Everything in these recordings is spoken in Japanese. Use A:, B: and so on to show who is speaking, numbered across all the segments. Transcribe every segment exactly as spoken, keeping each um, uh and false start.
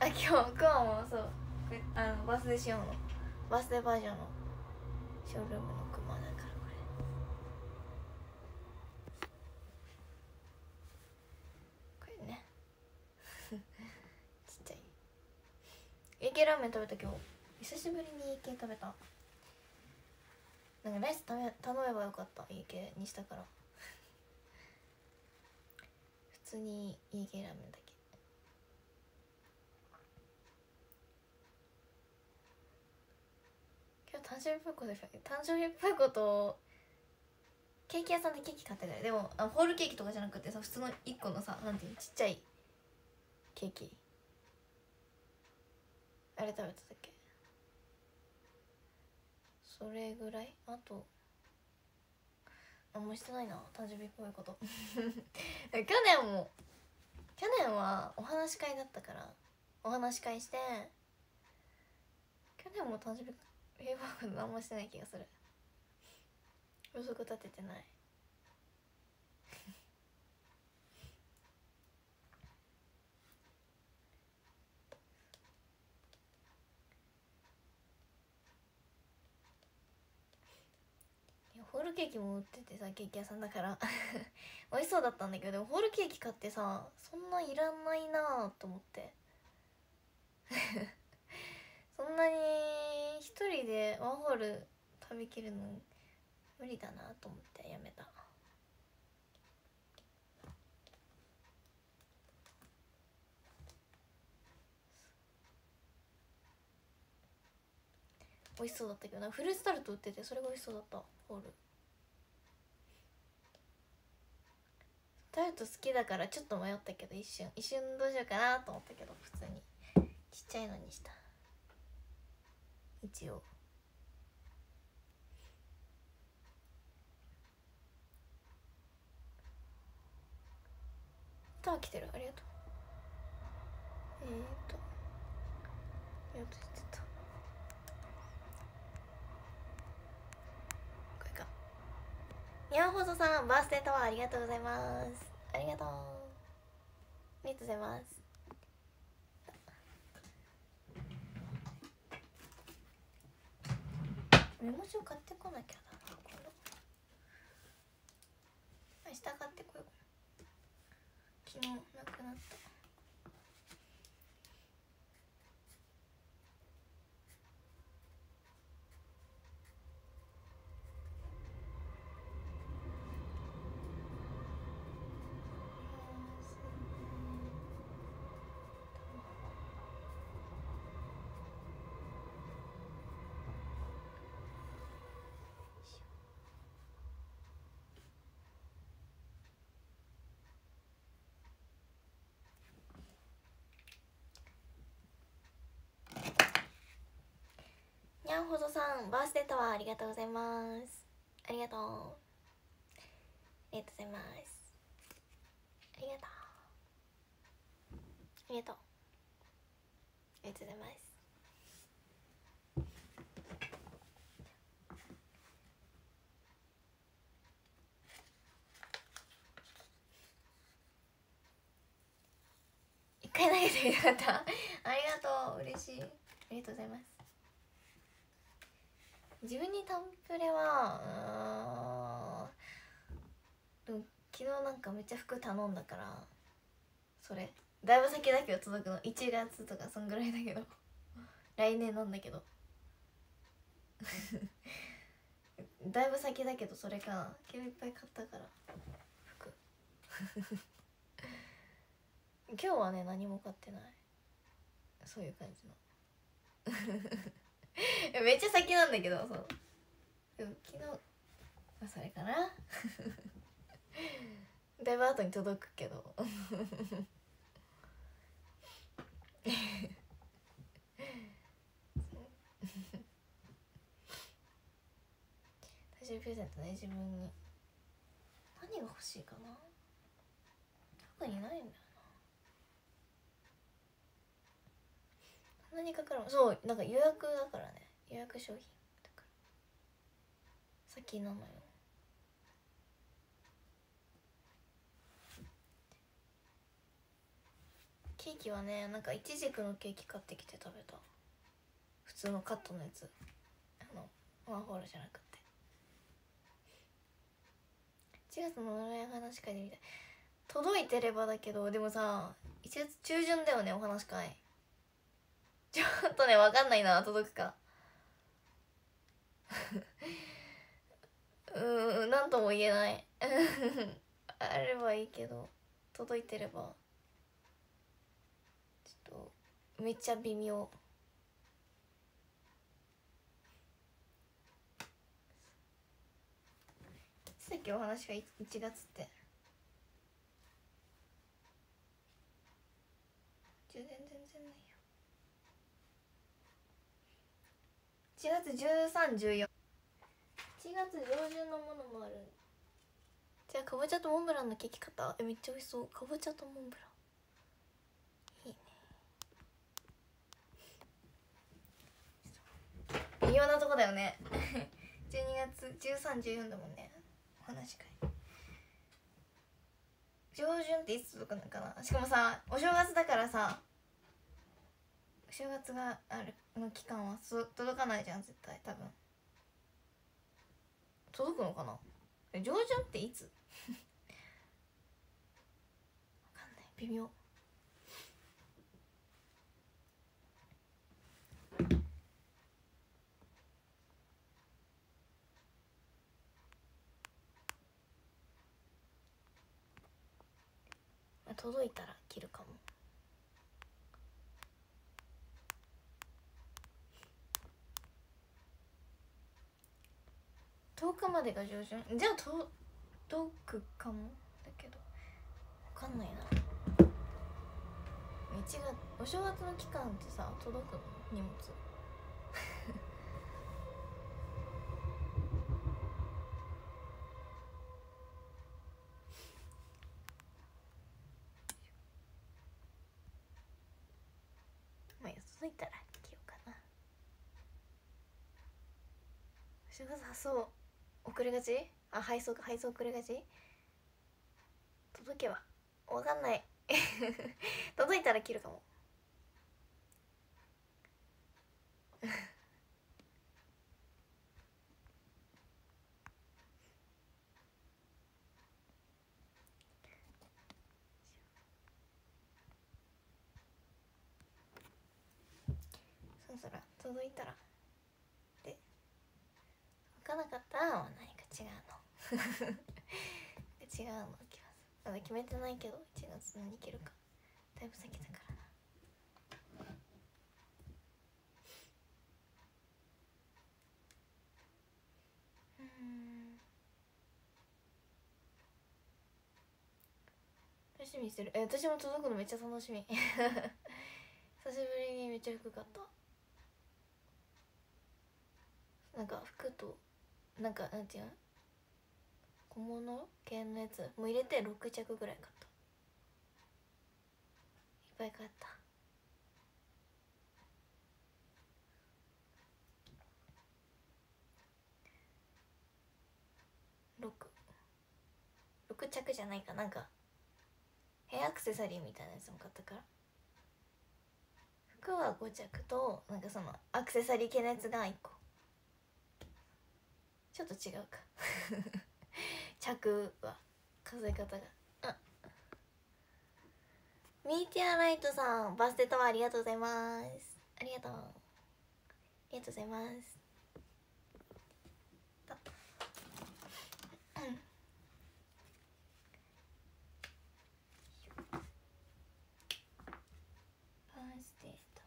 A: 今日今日もそうあのバースデー仕様のバースデーバージョンのショールームのクマだからこれこれねちっちゃい家系ラーメン食べた今日久しぶりに家系食べた。なんかライス頼め頼めばよかった家系にしたから普通に家系ラーメンだけ。今日誕生日っぽいことで誕生日っぽいことケーキ屋さんでケーキ買ってたよ。でもあホールケーキとかじゃなくてさ普通のいっこのさなんていうのちっちゃいケーキあれ食べてたっけ。それぐらい。あと何もしてないな誕生日っぽいこと去年も去年はお話し会だったからお話し会して去年も誕生日っぽいこと何もしてない気がする。予測立ててないホールケーキも売っててさケーキ屋さんだから美味しそうだったんだけどでもホールケーキ買ってさそんないらないなと思ってそんなに一人でワンホール食べきるの無理だなと思ってやめた。美味しそうだったけどなフルーツタルト売っててそれが美味しそうだった。ホールタルト好きだからちょっと迷ったけど一瞬一瞬どうしようかなと思ったけど普通にちっちゃいのにした。一応タワ来てるありがとう。えーとやっとしてたこれか。にゃんほそさんバースデータワーありがとうございます。ありがとうありがとうございます。メモ帳買ってこなきゃだなこれ明日買ってこよう。昨日なくなった。にゃんほどさんバースデータワーありがとうございます。ありがとうありがとうございます。ありがとうありがとうありがとうございます。一回投げてみたかったありがとう嬉しいありがとうございます。自分にタンプレはでも昨日なんかめっちゃ服頼んだからそれだいぶ先だけど届くのいちがつとかそんぐらいだけど来年なんだけどだいぶ先だけどそれかな。今日いっぱい買ったから服今日はね何も買ってないそういう感じのめっちゃ先なんだけどそうでも昨日まあそれかなだいぶ後に届くけど誕生日プレゼントね自分に何が欲しいかな特にないんだよな。そんなにかかるのそうなんか予約だからね予約商品だから先なのよ。ケケーキはね、なんかイチジクのケーキ買ってきて食べた。普通のカットのやつ、あのワンホールじゃなくて。いちがつのオンラインお話し会で見たい。届いてればだけど、でもさいちがつ中旬だよね、お話し会。ちょっとね分かんないな、届くかうーん、なんとも言えないあればいいけど、届いてれば。ちょっとめっちゃ微妙。さっきお話がいちがつって充電全然ないよ。いちがつじゅうさん、じゅうよん、いちがつ上旬のものもある。じゃあかぼちゃとモンブランのケーキ買った。え、めっちゃ美味しそう。かぼちゃとモンブランいいね。微妙なとこだよねじゅうにがつじゅうさん、じゅうよんだもんね、お話し会。上旬っていつ届くのかな。しかもさ、お正月だからさ、お正月があるの期間は届かないじゃん絶対。多分届くのかな。上旬っていつわかんない、微妙。届いたら切るかも。とおかまでが上旬。じゃあ届くかもだけど分かんないな。いちがつお正月の期間ってさ、届くの荷物まあ届いたら切ようかな。お正月発送遅れがち。あ、配送か、配送遅れがち。届けば分かんない届いたら切るかもそろそろ届いたらで、分からなかったら何か違うの違うのきます。まだ決めてないけどいちがつ何切るかだいぶ先だからな。うん、楽しみにしてる。え、私も届くのめっちゃ楽しみ久しぶりにめっちゃ服買った。なんか服となんかなんていうの、小物系のやつも入れてろくちゃくぐらい買った。いっぱい買った。ろく ろく着じゃないかなんかヘアアクセサリーみたいなやつも買ったから。服はご着となんかそのアクセサリー系のやつがいっこ。ちょっと違うか着は数え方が。あ、ミーティアライトさん、バースデータワーありがとうございます。ありがとうありがとうございます。うんバースデータ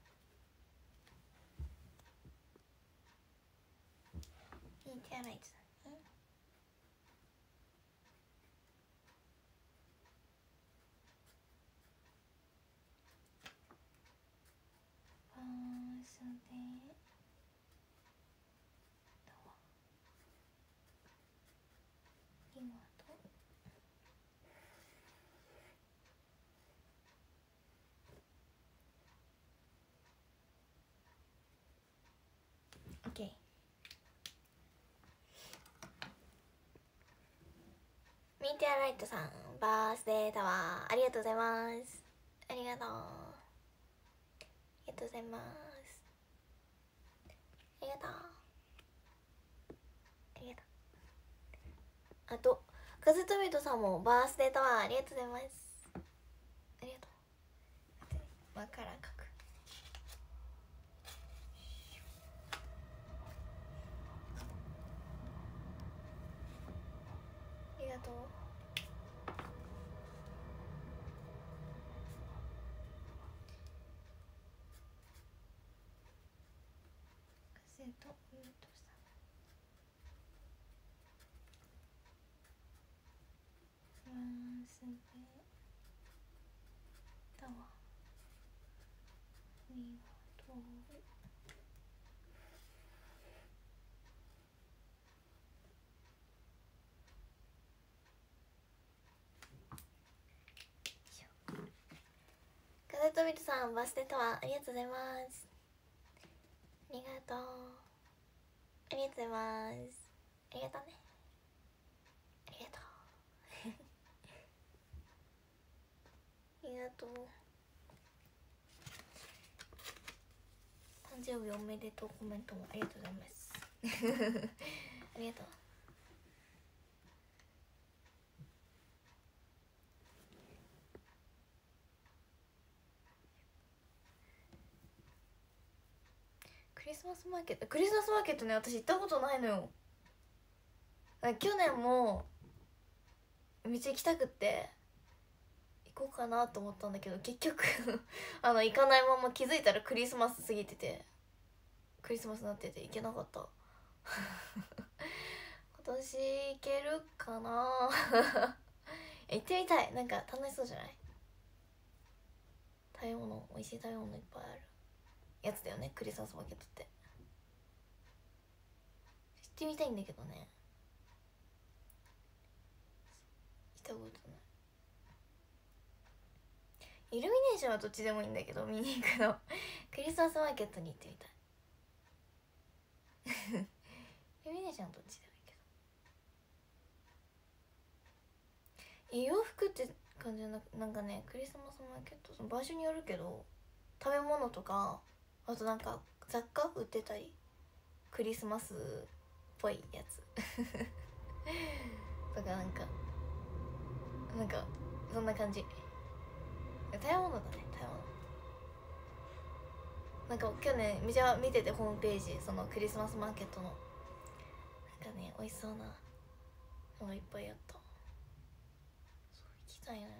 A: ミーティアライトさん、バースデータワー今とオッケー。ミーティアライトさん、バースデータワーありがとうございます。 ありがとう。ありがとうございます。ありがとう。ありがとう。あと風とみとさんもバースデータワーありがとうございます。ありがとう。わからんかく。ありがとう。風とみとさんバースデータワーありがとう。風とみとさんバースデータワーありがとうございます。ありがとう。ありがとうございます。ありがとうね。ありがとう。ありがとう。誕生日おめでとうコメントもありがとうございますありがとう。クリスマスマーケットクリスマスマーケットね、私行ったことないのよ。去年もめっちゃ行きたくって行こうかなと思ったんだけど、結局あの行かないまま気づいたらクリスマス過ぎてて、クリスマスになってて行けなかった今年行けるかな行ってみたい。なんか楽しそうじゃない？食べ物、美味しい食べ物いっぱいあるやつだよね、クリスマスマーケットって。行ってみたいんだけどね、行ったことない。イルミネーションはどっちでもいいんだけど、見に行くのクリスマスマーケットに行ってみたいイルミネーションはどっちでもいいけど、え洋服って感じじゃなく、なんかね、クリスマスマーケットその場所によるけど、食べ物とかあとなんか雑貨売ってたり、クリスマスっぽいやつとかなんかなんかそんな感じ。食べ物だね、食べ物。なんか去年めちゃ見てて、ホームページ、そのクリスマスマーケットのなんかね、美味しそうなのがいっぱいあった。そう行きたいのよね、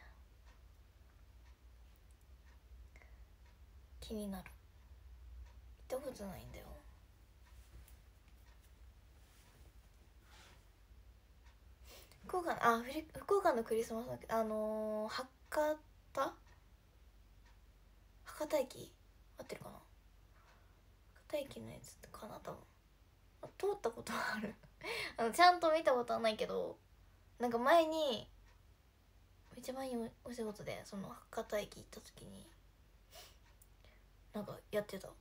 A: 気になる。行ったことないんだよ。福岡あフリ福岡のクリスマスマーケット、あのー、博多博多駅合ってるかな、博多駅のやつかな多分。通ったことはあるあのちゃんと見たことはないけど、なんか前に一番いいお仕事でその博多駅行った時になんかやってた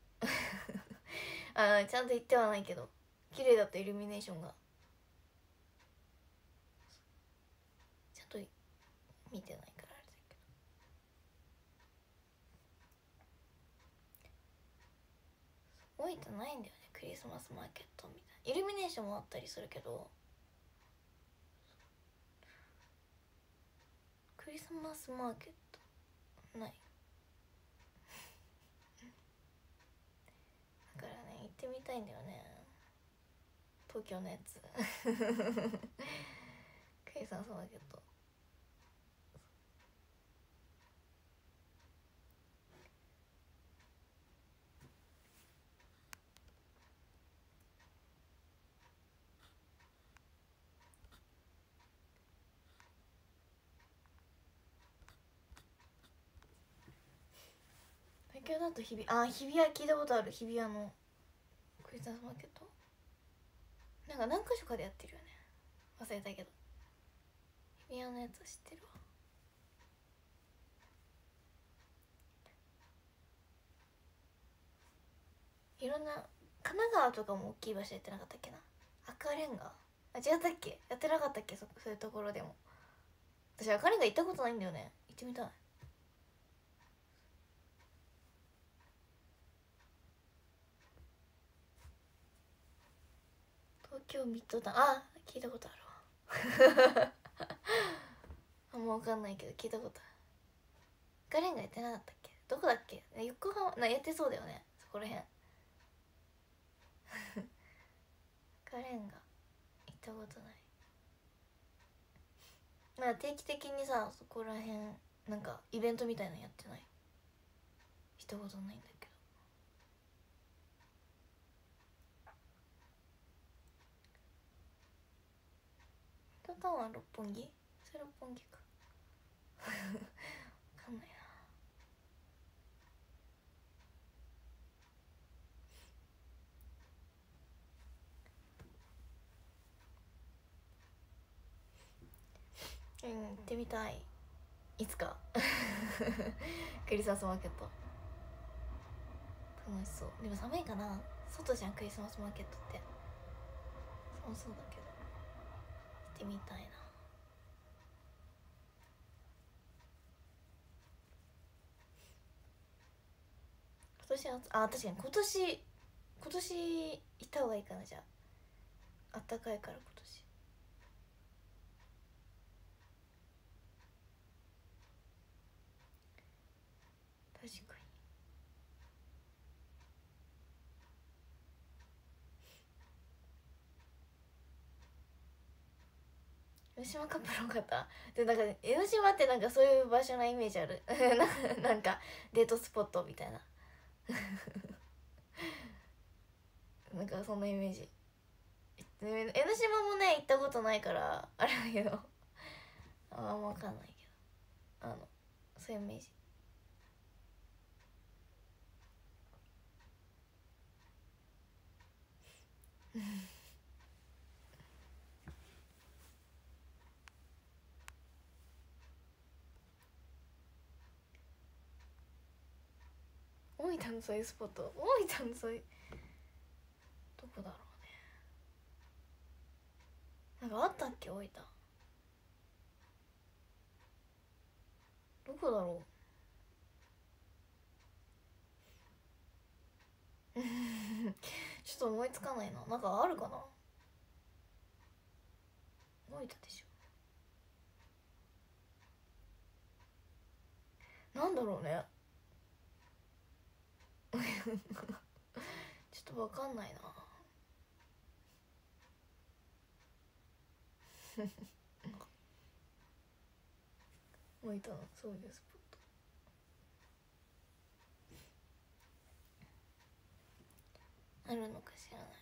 A: あちゃんと行ってはないけど綺麗だった、イルミネーションが。ちゃんと見てないからあれだけど、覚えてないんだよね、クリスマスマーケットみたいな。イルミネーションもあったりするけど、クリスマスマーケットないだからね、行ってみたいんだよね、東京のやつクリスマスマーケット。東京だと日比あ日比谷聞いたことある。日比谷のクリスマスマーケットなんか何か所かでやってるよね、忘れたけど。日比谷のやつ知ってるわ。いろんな神奈川とかも大きい場所やってなかったっけな。赤レンガあ違ったっけ、やってなかったっけ、そそういうところでも。私赤レンガ行ったことないんだよね、行ってみたい。 京ミッドタウン、あ聞いたことあるわあんま分かんないけど聞いたことある。ガレンがやってなかったっけ、どこだっけ、横浜なやってそうだよねそこらへんガレンが行ったことない。まあ定期的にさそこらへんなんかイベントみたいなのやってない、行ったことないんだけど。ミッドタウンは六本木、それ六本木か分かんないな。うん行ってみたい、いつかクリスマスマーケット楽しそう。でも寒いかな、外じゃんクリスマスマーケットって。寒そうだけど行ってみたいな。今年はあ確かに今年今年行った方がいいかな。じゃああったかいから今年。確かに江ノ島カップル多かったで、なんか江ノ島ってなんかそういう場所なイメージあるなんかデートスポットみたいななんかそんなイメージ。江ノ島もね行ったことないからあれだけどあんま分かんないけど、あのそういうイメージ大分のそういうスポット、大分のそういうどこだろうね、なんかあったっけ大分、どこだろうちょっと思いつかないな。なんかあるかな、大分でしょ、なんだろうねちょっとわかんないな大分のそういうスポットあるのか知らない。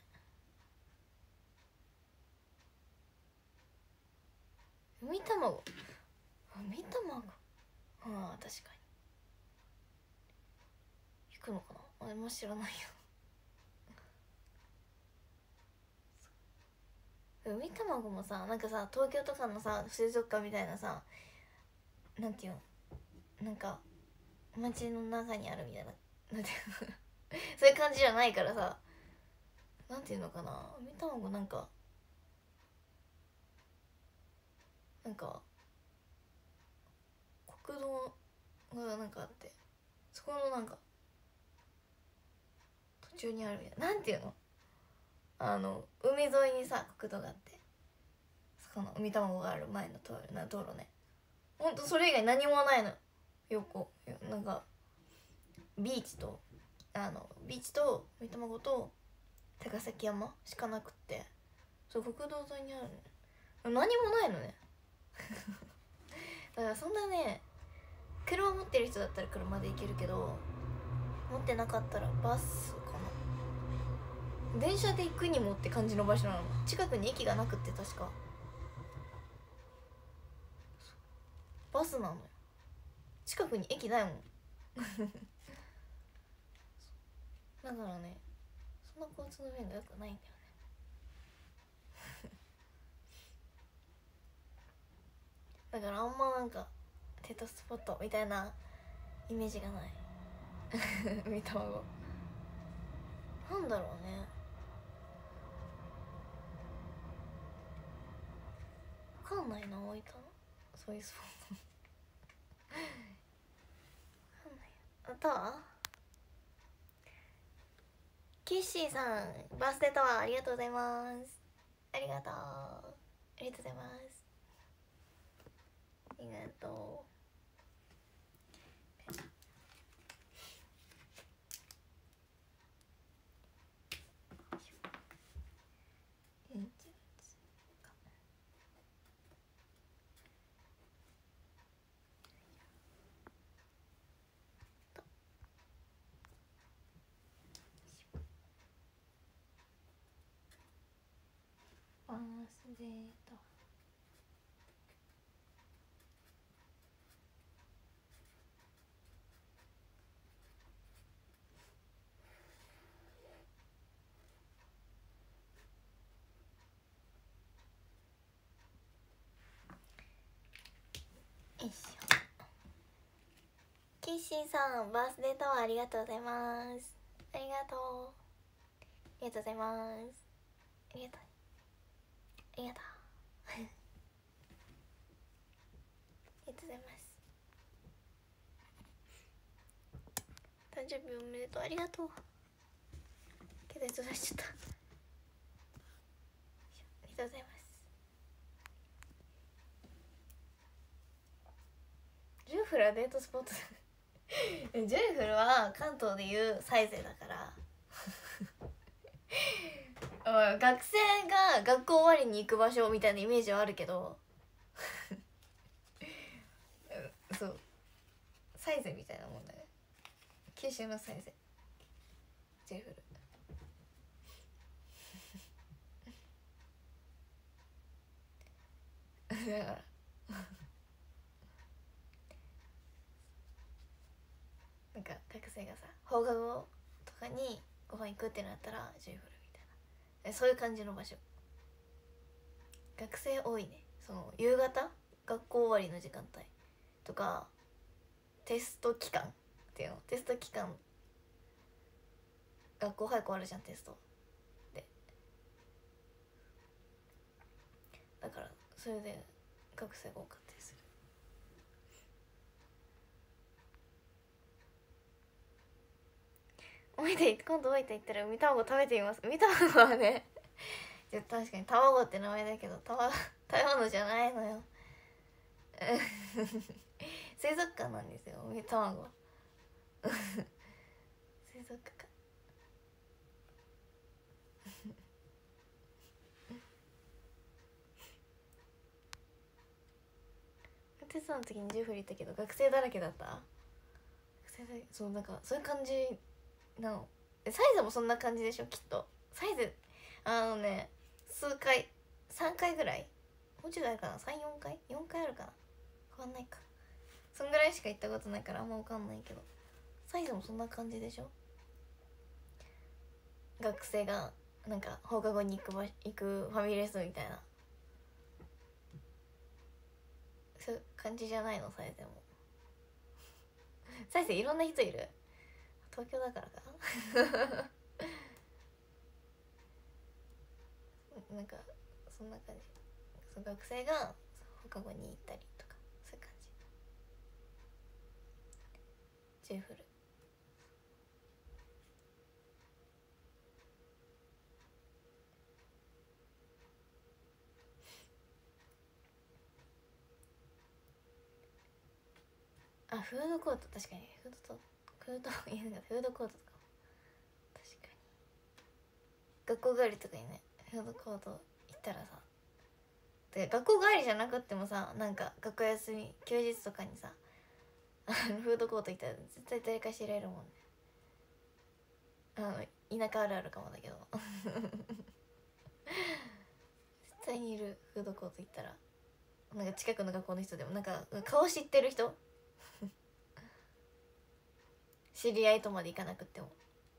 A: 海卵、海卵、ああ確かに行くのかな、あれも知らないよ海卵もさ、なんかさ東京とかのさ水族館みたいなさ、なんていうの、なんか街の中にあるみたいな、なんていうのそういう感じじゃないからさ、なんていうのかな、海卵なんかなんか国道がなんかあって、そこのなんか途中にあるみたいな、なんていうの、あの海沿いにさ国道があって、そこの海卵がある前の道路な道路ね、ほんとそれ以外何もないの。横なんかビーチとあのビーチと海卵と高崎山しかなくって、そう国道沿いにあるね、何もないのねだからそんなね、車持ってる人だったら車で行けるけど、持ってなかったらバスかな、電車で行くにもって感じの場所なの。近くに駅がなくって、確かバスなのよ、近くに駅ないもんだからね、そんな交通の便が良くないんだよねだからあんまなんかデートスポットみたいなイメージがない見た卵なんだろうね、分かんないな、大分のそういうスポット分かんない。あとはキッシーさんバースデータワーありがとうございます。 ありがとう、ありがとうございます。ありがとう。バースデーとよいしょ。キッシーさん、バースデーとはありがとうございます。ありがとう、ありがとうございます。ありがとう、ありがとうありがとうございます。誕生日おめでとう、ありがとう。携帯取らしちゃった。ありがとうございます。ジューフルはデートスポットジューフルは関東でいうサイゼだから学生が学校終わりに行く場所みたいなイメージはあるけどそうサイゼみたいなもんだね。九州のサイゼジューフルだからなんか学生がさ放課後とかにご飯行くってなったらジューフルみたいな、そういう感じの場所。学生多いね。その夕方学校終わりの時間帯とかテスト期間っていうの、テスト期間学校早く終わるじゃんテストで、だからそれで学生が多かったりする。大分今度大分行ったら海卵食べてみます。海卵はねじゃ確かに卵って名前だけど卵食べ物じゃないのよ水族館なんですよ海卵水族館テストの時にジューフル行ったけど学生だらけだった。学生だそうなんかそういう感じなの。サイズもそんな感じでしょきっと。サイズあのね数回さんかいぐらい、もうちょいあるかな、さん、よんかいよんかいあるかな、変わんないか、そんぐらいしか行ったことないからあんま分かんないけど、サイズもそんな感じでしょ。学生がなんか放課後に行く場行くファミレスみたいな、そういう感じじゃないのサイズも。サイズいろんな人いる、東京だからかなんかそんな感じ。その学生が放課後に行ったりとかそういう感じ。ジューフルあ、フードコート、確かにフードとフードいやなんかフードコートとか確かに学校帰りとかにねフードコート行ったらさ、で学校帰りじゃなくってもさ、なんか学校休み休日とかにさフードコート行ったら絶対誰か知れるもんね。あの田舎あるあるかもだけど絶対にいる。フードコート行ったらなんか近くの学校の人でもなんか顔知ってる人知り合いとまで行かなくっても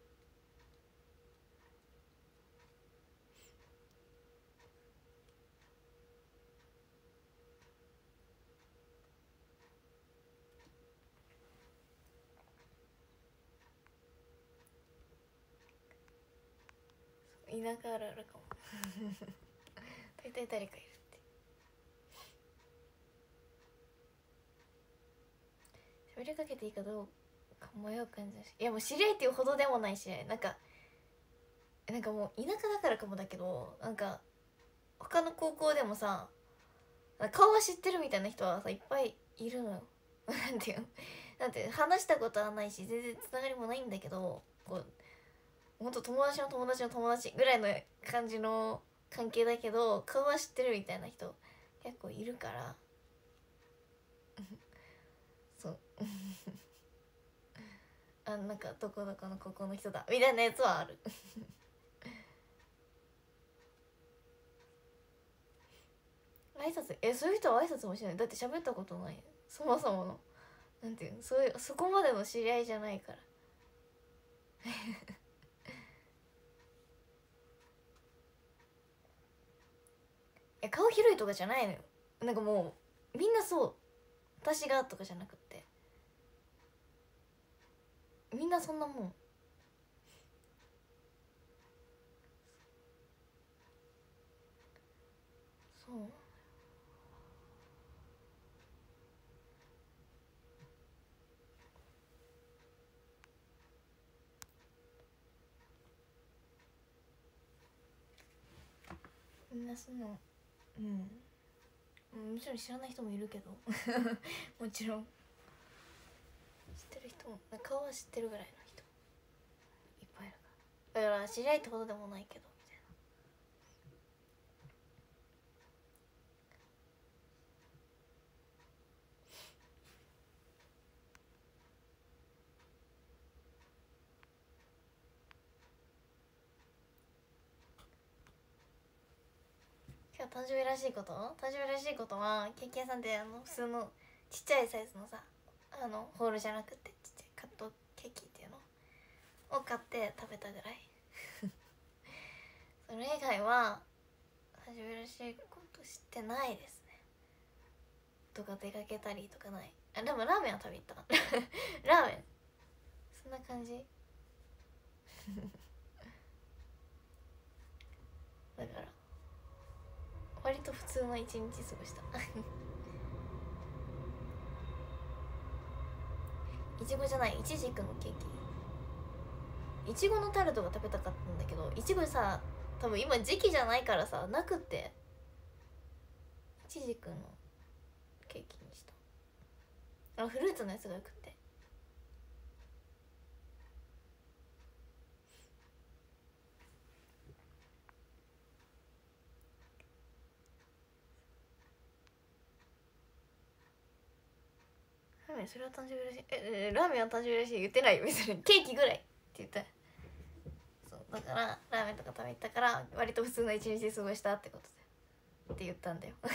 A: 田舎あるあるかも大体誰かいるって喋りかけていいかどうか迷う感じだし、いやもう知り合いっていうほどでもないし、なんかなんかもう田舎だからかもだけど、なんか他の高校でもさ顔は知ってるみたいな人はさいっぱいいるのよなんていうのなんて話したことはないし全然つながりもないんだけど、こうほんと友達の友達の友達ぐらいの感じの関係だけど顔は知ってるみたいな人結構いるからそうあ、なんかどこどこの高校の人だみたいなやつはある挨拶えそういう人は挨拶もしない。だって喋ったことない、そもそものなんていうの、そういうそこまでの知り合いじゃないからえ顔広いとかじゃないのよ。なんかもうみんなそう、私がとかじゃなくってみんなそんなもん。そうみんなそのうんもちろん知らない人もいるけどもちろん知ってる人も顔は知ってるぐらいの人いっぱいいるから、だから知り合いってほどでもないけどみたいな。今日誕生日らしいこと誕生日らしいことはケーキ屋さんであの普通のちっちゃいサイズのさあのホールじゃなくてちっちゃいカットケーキっていうのを買って食べたぐらいそれ以外は誕生日らしいことしてないですね。とか出かけたりとかない。あでもラーメンは食べに行ったラーメンそんな感じだから割と普通の一日過ごしたいちごじゃないいちじくのケーキ、いちごのタルトが食べたかったんだけどいちごさ多分今時期じゃないからさなくっていちじくのケーキにした。あフルーツのやつがよくってラーメンそれは誕生日らしいええラーメンは誕生日らしい言ってないよ別にケーキぐらいって言ったそうだからラーメンとか食べたから割と普通の一日過ごしたってことでって言ったんだよだ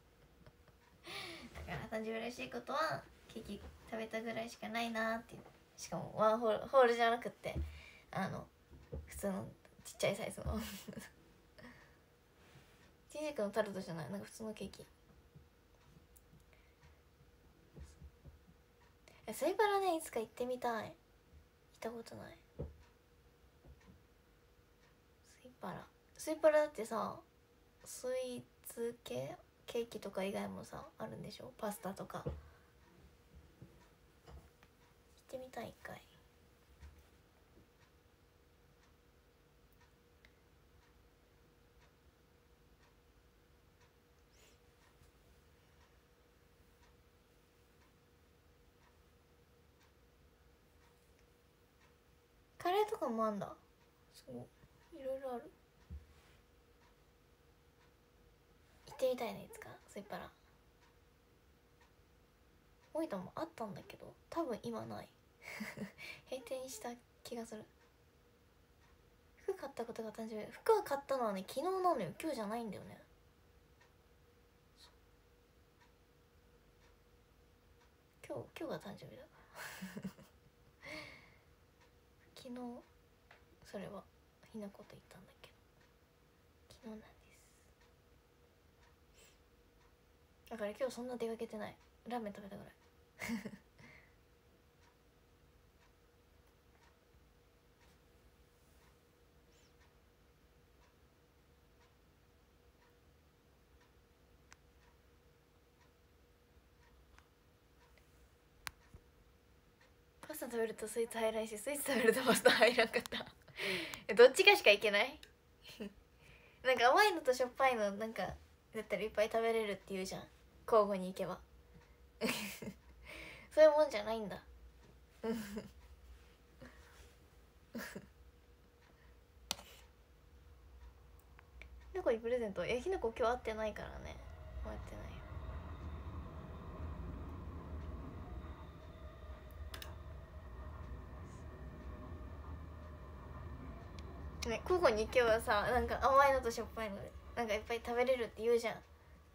A: から誕生日らしいことはケーキ食べたぐらいしかないなっていう。しかもワンホールホールじゃなくってあの普通のちっちゃいサイズのいちじくのタルトじゃないなんか普通のケーキ。スイパラねいつか行ってみたい。行ったことないスイパラ。スイパラだってさスイーツ系ケーキとか以外もさあるんでしょ。パスタとか行ってみたい一回。カレーとかもあんだ。そういろいろある。行ってみたいねいつかスイパラ。大分もあったんだけど多分今ない閉店した気がする。服買ったことが誕生日。服は買ったのはね昨日なのよ今日じゃないんだよね。今日今日が誕生日だから昨日それはひなこと言ったんだけど昨日なんです。だから今日そんな出かけてない。ラーメン食べたぐらいパスタ食べるとスイーツ入らないしスイーツ食べるとパスタ入らんかったどっちかしかいけないなんか甘いのとしょっぱいのなんかだったらいっぱい食べれるって言うじゃん、交互に行けばそういうもんじゃないんだひなこにプレゼント、えひなこ今日会ってないからね、会ってないよ。ね、交互に行けばさ、なんか甘いのとしょっぱいのでなんかいっぱい食べれるって言うじゃん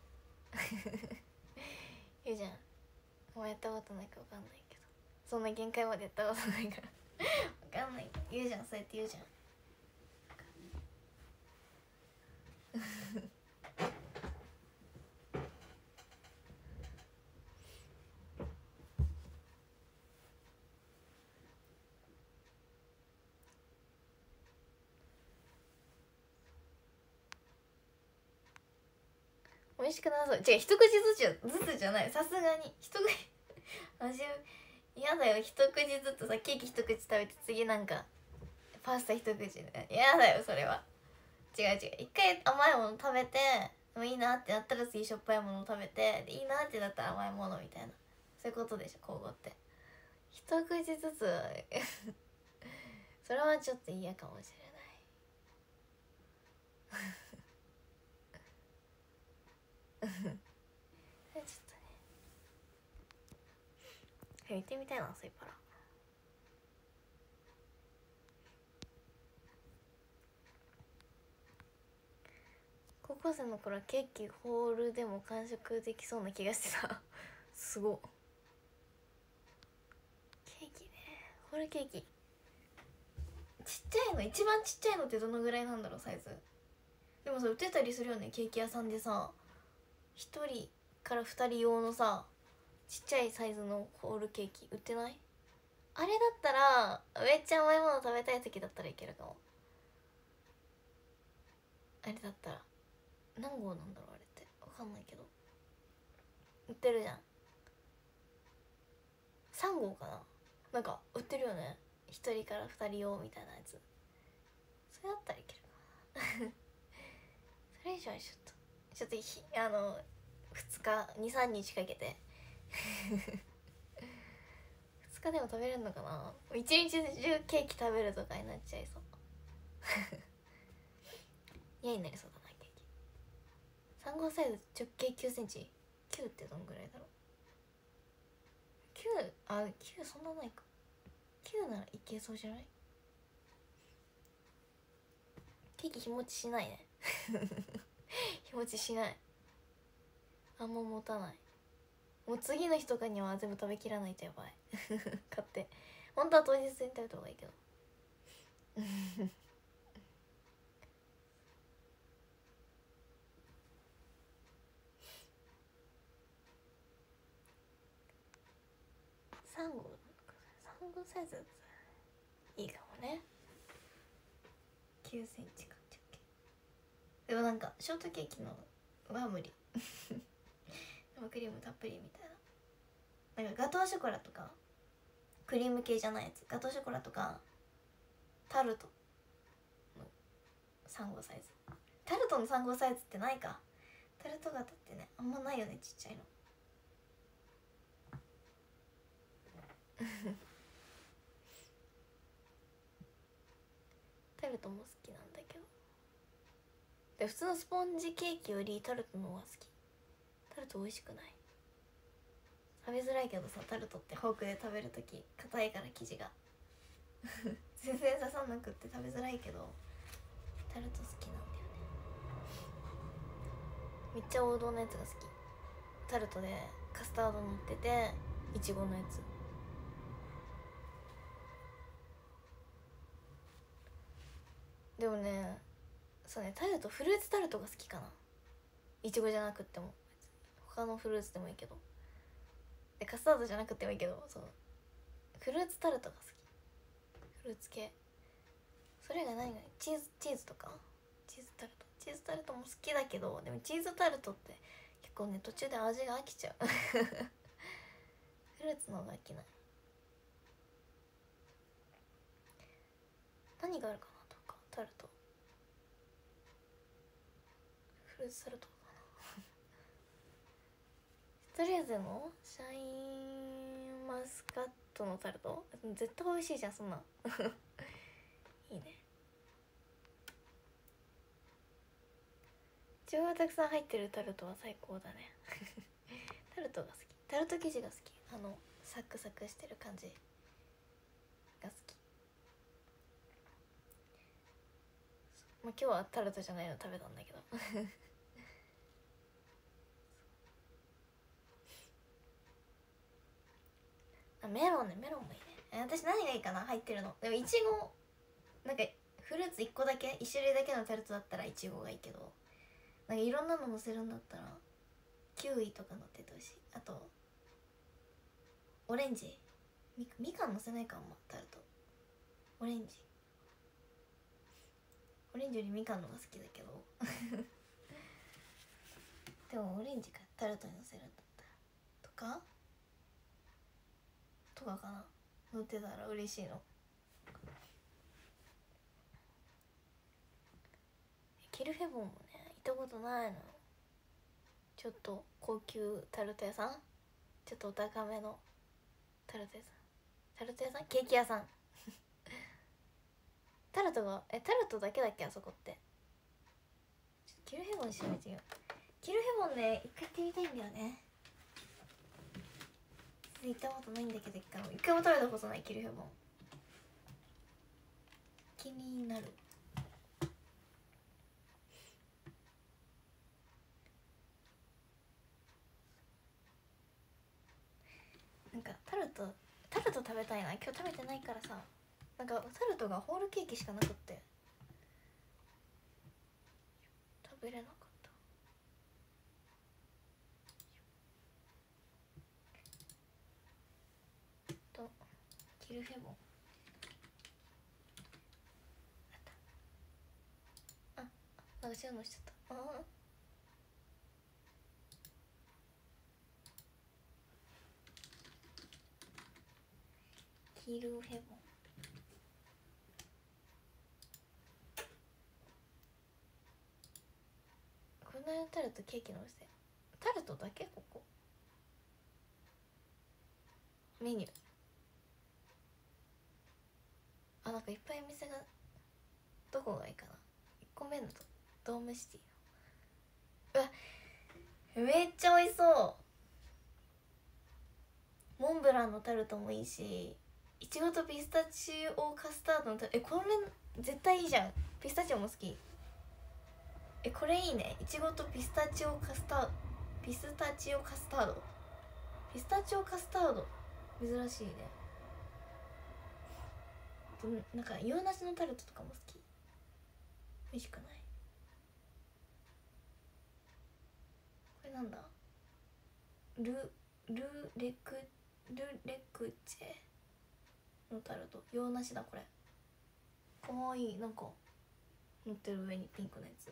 A: 言うじゃん。もうやったことないか分かんないけど、そんな限界までやったことないから分かんない言うじゃん、そうやって言うじゃん美味しくなさそう。違う、一口ずつじゃずつじゃない、さすがに一口私嫌だよ、一口ずつさ、ケーキ一口食べて次なんかパスタ一口で嫌だよそれは。違う違う、一回甘いもの食べてもういいなってなったら次しょっぱいものを食べて、でいいなってなったら甘いものみたいな、そういうことでしょ交互って。一口ずつそれはちょっと嫌かもしれないちょっとね、行ってみたいな、そういったら。高校生の頃はケーキホールでも完食できそうな気がしてたすごっ。ケーキね、ホールケーキちっちゃいの、一番ちっちゃいのってどのぐらいなんだろうサイズ。でもさ売ってたりするよね、ケーキ屋さんでさ、ひとりからふたり用のさちっちゃいサイズのホールケーキ売ってない？あれだったらめっちゃ甘いもの食べたい時だったらいけるかも。あれだったら何号なんだろうあれって分かんないけど売ってるじゃん。さん号かな、なんか売ってるよね、ひとりからふたり用みたいなやつ。それだったらいけるかなそれ以上はちょっとちょっとひあのふつかにさんにちかけてふつかでも食べれるのかな、一日中ケーキ食べるとかになっちゃいそう嫌になりそうだなケーキ。さん号サイズ直径きゅうセンチ、きゅうってどんぐらいだろう。きゅう、あきゅうそんなないか、きゅうならいけそうじゃない。ケーキ日持ちしないね日持ちしない、あんま持たない。もう次の日とかには全部食べきらないとやばい買って、本当は当日に食べた方がいいけどさん号さん号サイズいいかもね。きゅうセンチか直径。でもなんかショートケーキのは無理生クリームたっぷりみたいな。なんかガトーショコラとかクリーム系じゃないやつ、ガトーショコラとかタルトのさん号サイズ、タルトのさん号サイズってないか、タルト型ってねあんまないよねちっちゃいのタルトも好きなんだけど、で普通のスポンジケーキよりタルトの方が好き。タルト美味しくない？食べづらいけどさ、タルトってフォークで食べるとき硬いから生地が全然刺さんなくって食べづらいけどタルト好きなんだよね。めっちゃ王道のやつが好き。タルトでカスタード乗ってていちごのやつ。でもね、そうね、タルトフルーツタルトが好きかな。いちごじゃなくっても他のフルーツでもいいけど、でカスタードじゃなくてもいいけど、そうフルーツタルトが好き。フルーツ系。それが何がチーズチーズとかチーズタルトチーズタルトも好きだけど、でもチーズタルトって結構ね途中で味が飽きちゃうフルーツの方が飽きない。何があるかなとかタルト。 フルーツタルトかなとりあえずのシャインマスカットのタルト絶対美味しいじゃんそんなんいいね。いちごがたくさん入ってるタルトは最高だねタルトが好き、タルト生地が好き、あのサクサクしてる感じが好き。まあ、今日はタルトじゃないの食べたんだけどあメロンね、メロンもいいね。私何がいいかな入ってるの。でもいちごなんかフルーツいっこだけいち種類だけのタルトだったらいちごがいいけど、なんかいろんなの乗せるんだったらキウイとか乗っててほしい。あとオレンジ、みみかん乗せないかもタルト。オレンジオレンジよりみかんのが好きだけどでもオレンジかタルトに乗せるんだったらとかとかかな、乗ってたら嬉しいの。キルフェボンもね行ったことないの。ちょっと高級タルト屋さん、ちょっとお高めのタルト屋さん、タルト屋さんケーキ屋さんタルトがえタルトだけだっけあそこって。キルフェボン調べてみよう。キルフェボンね一回行ってみたいんだよね。行ったことないんだけど一回も一回も食べたことない。キルフェボン気になる。なんかタルトタルト食べたいな。今日食べてないからさ、なんかタルトがホールケーキしかなくって食べれなかったと。キルフェボンあった。あ、なんか違うのしちゃった。ああキルフェボンこのタルトケーキのお店タルトだけここメニューあなんかいっぱい店がどこがいいかな。いっこめのドームシティ。うわめっちゃ美味しそう。モンブランのタルトもいいし、いちごとピスタチオカスタードのタルトえこれ絶対いいじゃん。ピスタチオも好き。えこれいいね。いちごとピスタチオカスタードピスタチオカスタードピスタチオカスタード珍しいね。なんか洋梨のタルトとかも好き。美味しくない？これなんだルルレクルレクチェのタルト洋梨だ。これかわいい。なんか乗ってる上にピンクのやつ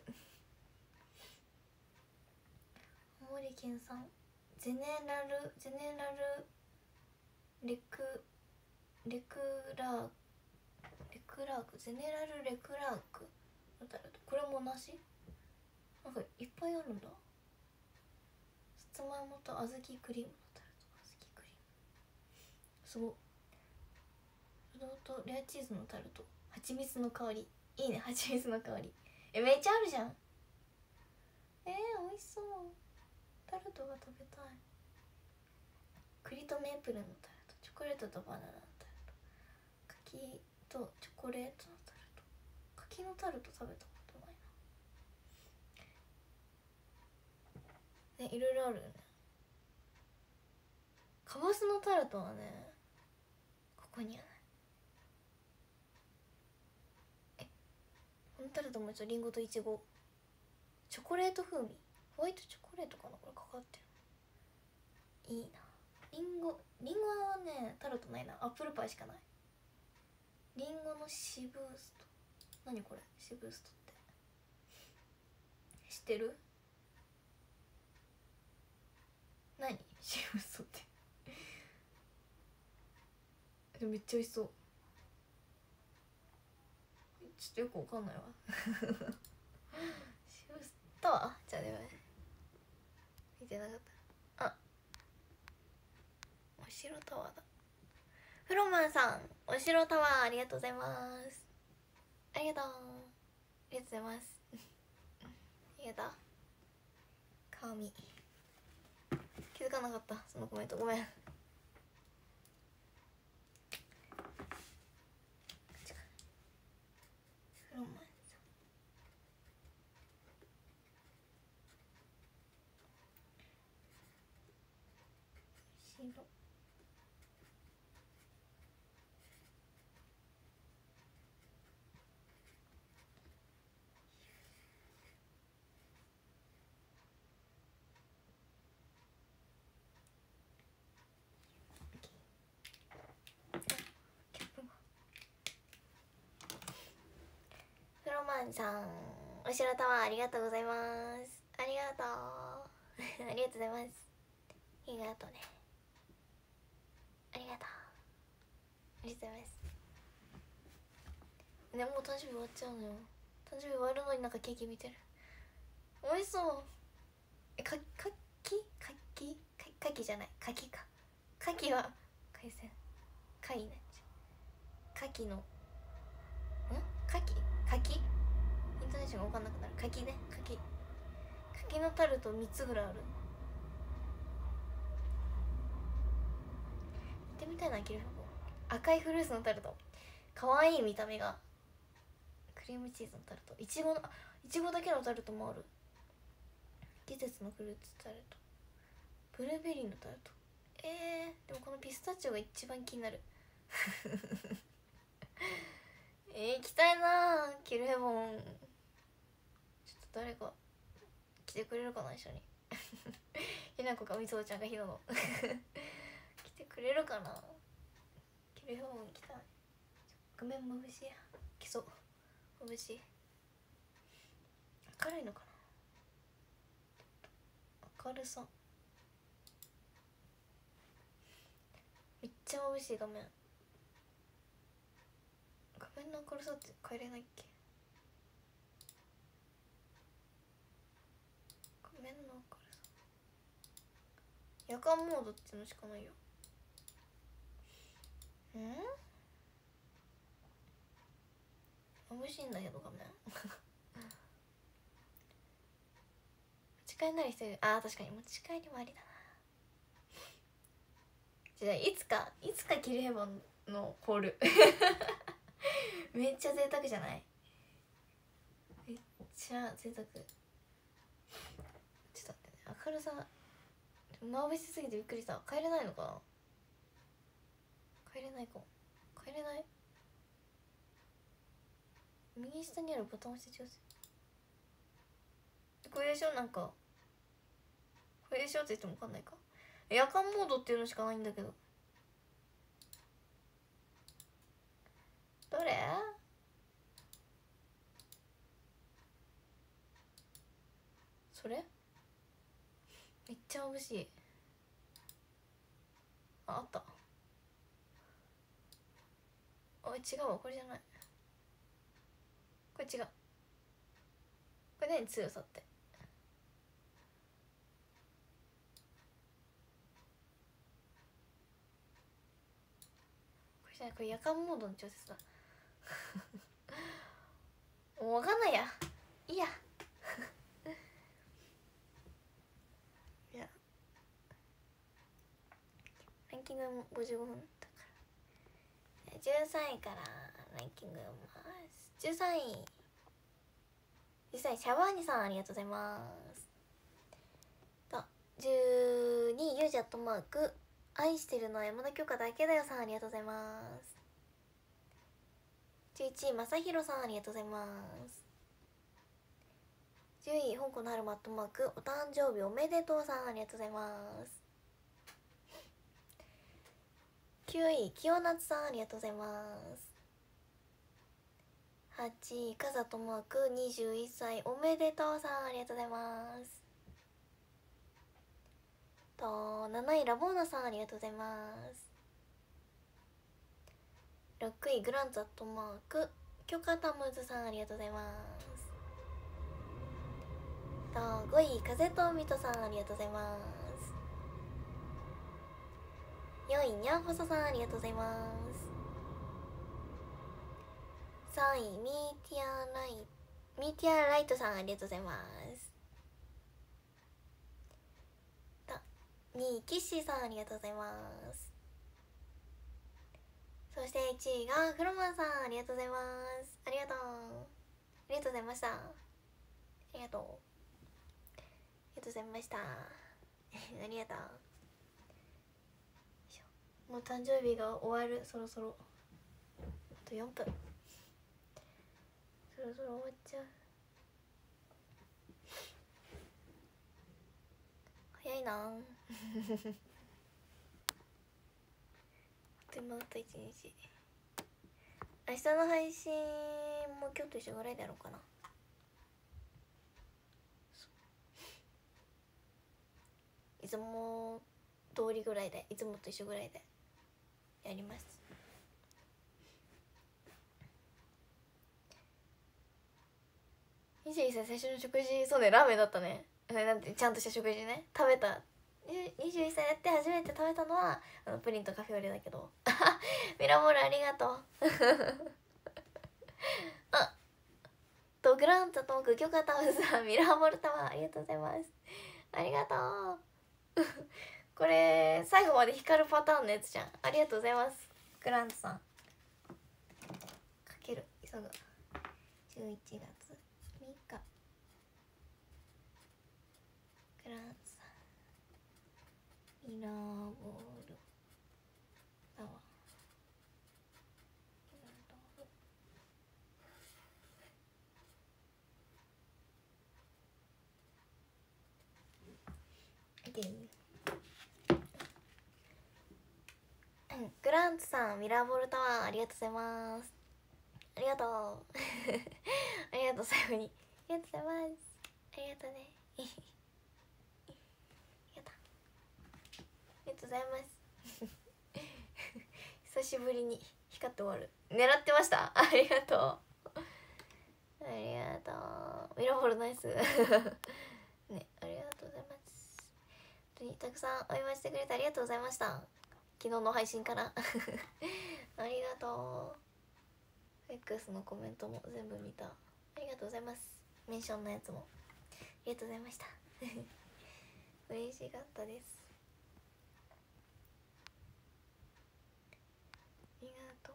A: 青森県産ゼネラルゼネラルレクレクラーレクラークゼネラルレクラークのタルト。これも梨なんかいっぱいあるんだ。さつまいもと小豆クリームのタルト。小豆クリームすごっ。ぶどうとレアチーズのタルト。蜂蜜の香りいいね。蜂蜜の香りえめっちゃあるじゃん。えー、美味しそう。タルトが食べたい。栗とメープルのタルト。チョコレートとバナナのタルト。柿とチョコレートのタルト。柿のタルト食べたことないな。ね、いろいろあるよね。カボスのタルトはねここにはない。えこのタルトも一応リンゴとイチゴチョコレート風味ホワイトチョコレートかなこれかかってる。いいな。リンゴリンゴはねタルトないな。アップルパイしかない。リンゴのシブースト何これシブーストって知ってる？何シブーストってでもめっちゃ美味しそう。ちょっとよくわかんないわシブースタワーじゃあね見てなかった。あ、お城タワーだ。フロマンさん、お城タワーありがとうございます。ありがとうありがとうございますありがとう。顔見気づかなかった、そのコメントごめん。フロマンさん、お城フロマンさん、お城タワーありがとうございます。ありがとうありがとうございます。ありがとうね。ありがとうありがとうございます。ね、もう誕生日終わっちゃうのよ。誕生日終わるのになんかケーキ見てる。美味しそう。え、か、かきかきかかきじゃない、かきか。かきは海鮮。貝ね。かきのんかきかきイントネーションが分かんなくなる。かきね、かきかきのタルトみっつぐらいある。行ってみたいな、キルフォー。赤いフルーツのタルト、かわいい見た目が。クリームチーズのタルト、いちごの、あ、いちごだけのタルトもある。季節のフルーツタルト、ブルーベリーのタルト。えー、でもこのピスタチオが一番気になるえー、行きたいなー、キルヘボン。ちょっと誰か来てくれるかな、一緒にひなこかみつおちゃんがひなの来てくれるかな。キルヘボン行きたい。画面まぶしいや、来そう、まぶしい。明るいのかな、明るさめっちゃ眩しい画面。画面の明るさって変えれないっけ。画面の明るさ夜間モードっていうのしかないよ。ん眩しいんだけど画面持ち帰りなりしてる。あー、確かに持ち帰りもありだな。じゃあいつかいつかキルヘボンのホールめっちゃ贅沢じゃない。めっちゃ贅沢。ちょっと待ってね、明るさ眩しすぎてびっくりした。帰れないのかな。帰れないかも。帰れない。右下にあるボタン押して調整。これでしょ、なんかこれでしょって言っても分かんないか。夜間モードっていうのしかないんだけど。どれ。それめっちゃ眩しい。あ、あった。あ、違うわ、これじゃない。これ違う。これ何、強さって。これじゃない、これ夜間モードの調節だもう分かんないや、いいやいや、ランキングもごじゅうごふんだからじゅうさんいからランキング読みます。じゅうさんいじゅうさんいシャバーニさん、ありがとうございます。とじゅうにいユージアットマーク愛してるのは山田許可だけだよさん、ありがとうございます。じゅういちいまさひろさん、ありがとうございます。じゅうい香港の春マットマークお誕生日おめでとうさん、ありがとうございます。きゅうい清夏さん、ありがとうございます。はちいかざとマークにじゅういっさいおめでとうさん、ありがとうございます。となないラボーナさん、ありがとうございます。ろくいグランツアットマークキョカタムズさん、ありがとうございます。 とごい風とみとさんありがとうございます。よいにゃんほそさんありがとうございます。さんいミーティアライミーティアライトさんありがとうございます。にいキッシーさんありがとうございます。そしていちいがフロマンさんありがとうございます。ありがとうありがとうございました。ありがとうありがとうございましたありがとう。もう誕生日が終わる、そろそろあとよんぷん、そろそろ終わっちゃう。早いなでもあといちにち、明日の配信も今日と一緒ぐらいだろうかな。いつも通りぐらいで、いつもと一緒ぐらいでやります。にじゅういっさい最初の食事、そうね、ラーメンだったね。なんてちゃんとした食事ね、食べた。にじゅういっさいやって初めて食べたのはあのプリンとカフェオレだけどミラモールありがとうあとグラントとグキョカタウンさんミラモールタワーありがとうございます。ありがとうこれ最後まで光るパターンのやつじゃん。ありがとうございます。グラントさんかける急ぐじゅういちがつみっかグラントさんミラーボールタワーグランツさんミラーボールタワーありがとうございます。ありがとうありがとう、最後にありがとうございます。ありがとうねありがとうありがとうございます久しぶりに光って終わる。狙ってました。ありがとうありがとうミラーボールナイスね、ありがとうございます。本当にたくさんお祝いしてくれてありがとうございました。昨日の配信からありがとう。 X のコメントも全部見た。ありがとうございます。メンションのやつもありがとうございました嬉しかったです。ありがとう。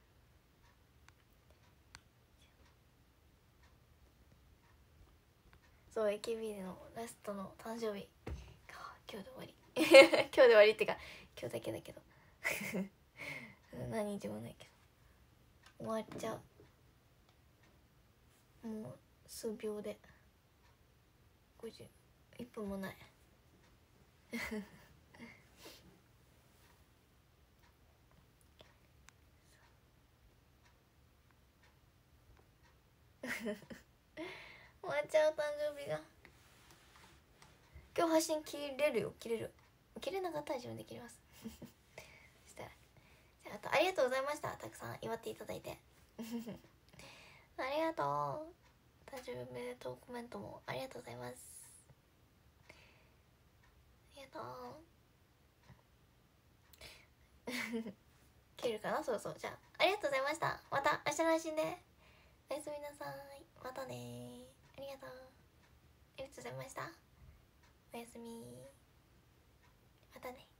A: そう エーケービー のラストの誕生日今日で終わり今日で終わりってか今日だけだけど何日もないけど終わっちゃう。もう数秒でごじゅういっぷんもない終わっちゃう誕生日が。今日配信切れるよ。切れる切れなかったら自分で切りますそしたらじゃあ、あとありがとうございました。たくさん祝っていただいてありがとう。誕生日おめでとうコメントもありがとうございます。ありがとう切れるかな。そうそう。じゃあありがとうございました。また明日の配信でおやすみなさい。またね。ありがとうありがとうございました。おやすみ。またね。